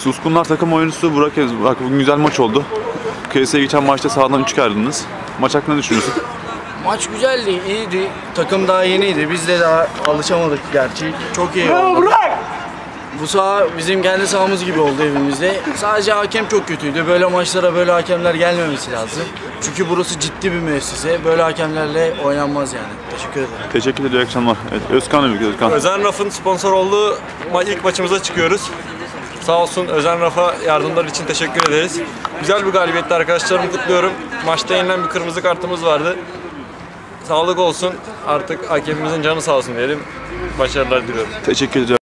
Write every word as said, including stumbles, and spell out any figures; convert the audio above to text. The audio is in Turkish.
Suskunlar takım oyuncusu Burak Ez. Bak bugün güzel maç oldu. Kıyasaya geçen maçta sahadan üç ayrıldınız. Maç hakkında ne düşünüyorsun? Maç güzeldi, iyiydi. Takım daha yeniydi. Biz de daha alışamadık gerçi. Çok iyi oldu. Bu saha bizim kendi sahamız gibi oldu evimizde. Sadece hakem çok kötüydü. Böyle maçlara böyle hakemler gelmemesi lazım. Çünkü burası ciddi bir müessese. Böyle hakemlerle oynanmaz yani. Teşekkür ederim. Teşekkür ederim. İyi akşamlar. Evet, Özkan Övük, Özkan. Özen Raf'ın sponsor olduğu ilk maçımıza çıkıyoruz. Sağ olsun Özen Raf'a yardımlar için teşekkür ederiz. Güzel bir galibiyetti, arkadaşlarımı kutluyorum. Maçta yenilen bir kırmızı kartımız vardı. Sağlık olsun. Artık hakemimizin canı sağ olsun diyelim. Başarılar diliyorum. Teşekkür ederim.